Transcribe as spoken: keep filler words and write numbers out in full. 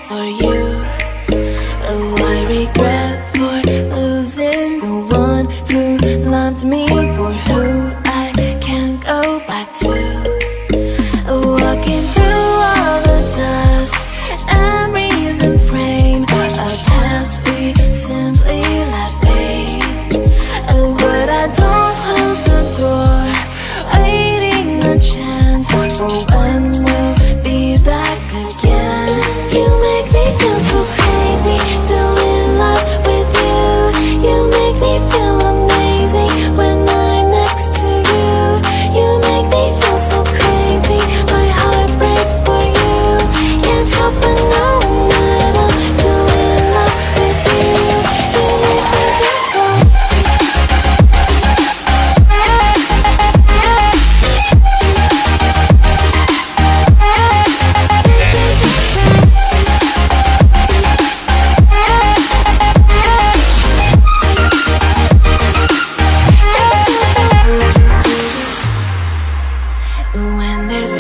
for you. Oh, I regret for losing the one who loved me, for who I can't go back to. Walking through all the dust, memories and frame, a past we simply let fade. Oh, but I don't close the door, waiting a chance for when we'll be back again. You make me feel so crazy, still in love with you. You make me feel amazing when I'm next to you. You make me feel so crazy, my heart breaks for you. Can't help but knowing that I'm still in love with you. You make me feel so. When there's